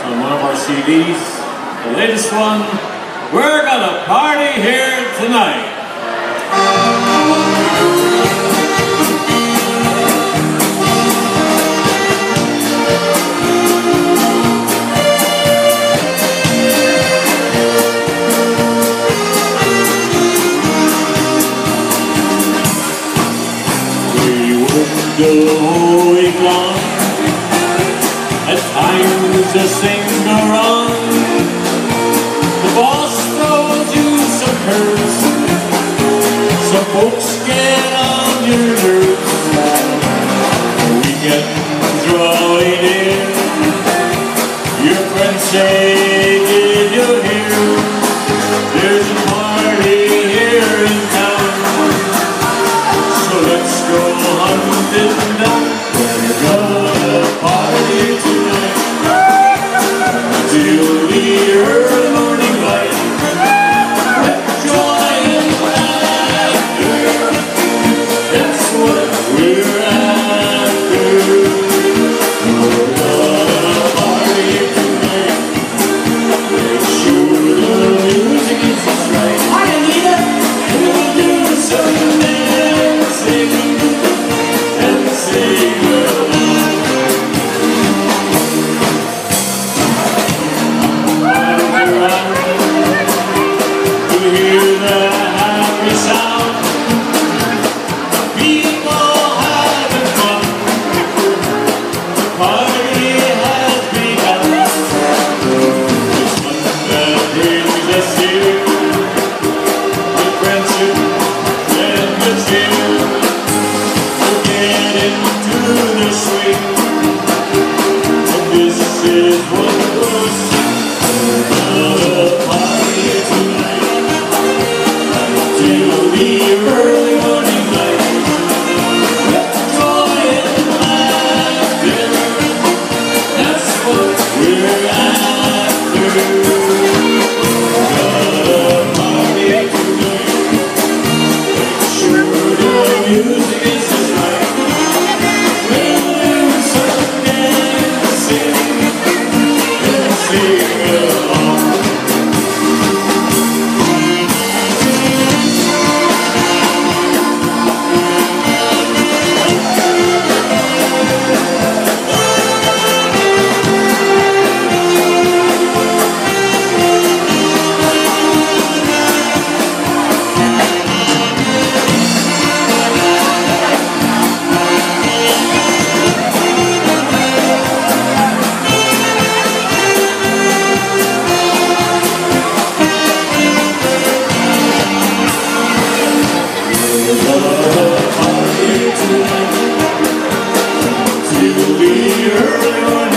from one of our CDs. The latest one, We're Gonna Party Here Tonight. We worked the whole week long, at times a singer on. The boss throws you some curves, some folks get on your nerves. Weekends drawing in, your friends say, did you hear? There's a party here in town, so let's go hunting down. We're gonna party tonight till the early morning light. Let joy and laughter, that's what we're after. We're gonna party tonight, make sure the music is just right. Hi Anita! And we'll do some dancing and sing along. To hear the happy sound, people having fun, the party has begun. It's one that brings us here, with friendship and good cheer. We'll get into the swing, and this is what goes. We're gonna party tonight till the early morning light. Let joy and laughter, that's what we're after. Gonna party tonight, make sure the music is just right. We'll do some dancing and sing along. Party tonight till the early morning.